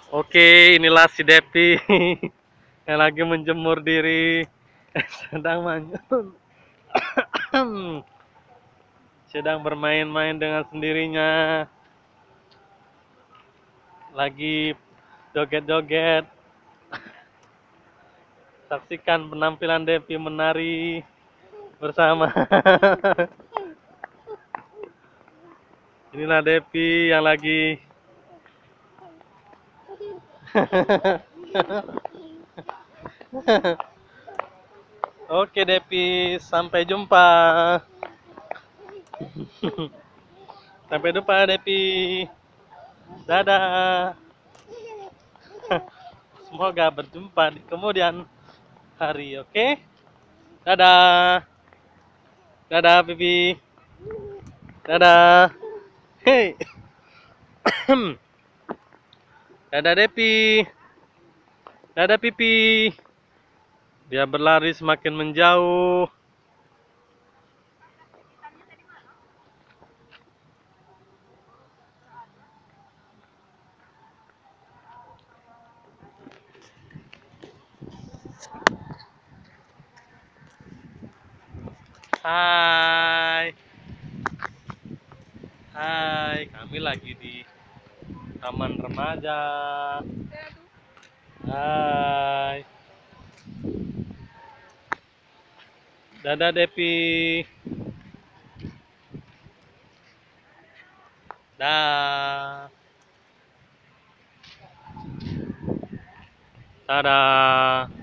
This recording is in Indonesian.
Oke, inilah si Depi yang lagi menjemur diri, sedang manyun, sedang bermain-main dengan sendirinya, lagi joget-joget. Saksikan penampilan Depi menari bersama. Inilah Depi yang lagi. Oke Depi, sampai jumpa. Sampai jumpa Depi. Dadah. Semoga berjumpa di kemudian hari, oke? Dadah. Dadah Pipi. Dadah. Hei. Dadah Depi. Dadah Pipi. Dia berlari semakin menjauh. Hai. Hai, kami lagi di taman remaja. Hai. Dadah Depi. Dah. Dadah.